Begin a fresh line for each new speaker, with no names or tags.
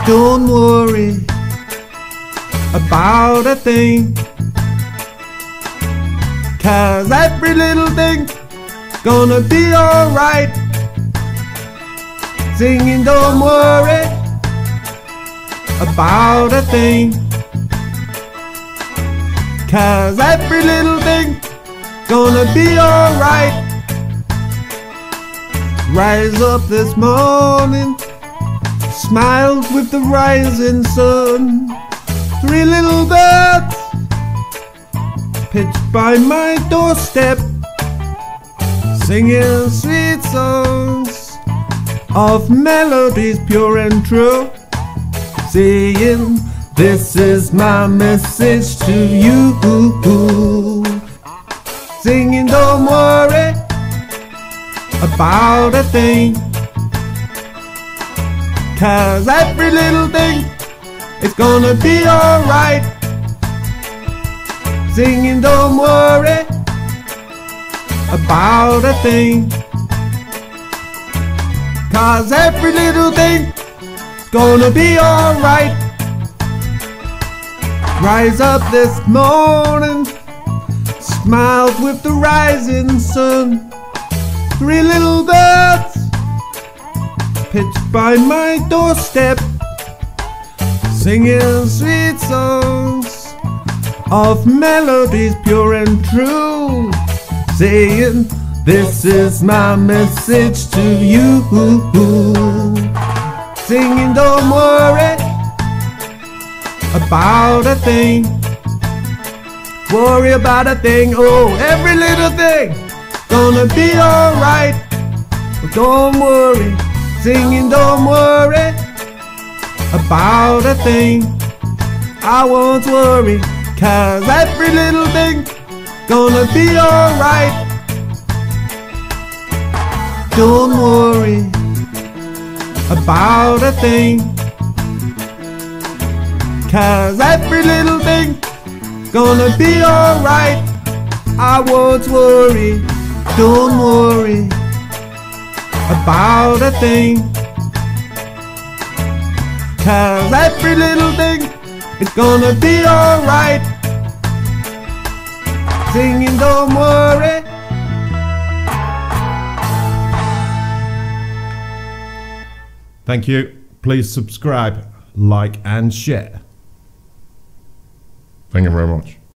Don't worry about a thing, 'cause every little thing gonna be alright. Singing don't worry about a thing, 'cause every little thing gonna be alright. Rise up this morning, smiled with the rising sun. 3 little birds pitched by my doorstep, singing sweet songs of melodies pure and true, saying this is my message to you. Singing don't worry about a thing, 'cause every little thing is gonna be alright. Singing don't worry about a thing, 'cause every little thing gonna be alright. Rise up this morning, smiled with the rising sun. 3 little birds pitched by my doorstep, singing sweet songs of melodies pure and true, saying this is my message to you. Singing don't worry about a thing, worry about a thing, oh every little thing gonna be alright. Don't worry, singing don't worry about a thing. I won't worry, 'cause every little thing gonna be alright. Don't worry about a thing, 'cause every little thing gonna be alright. I won't worry, don't worry about a thing, 'cause every little thing is gonna be alright. Singing don't worry. Thank you. Please subscribe, like and share.
Thank you very much.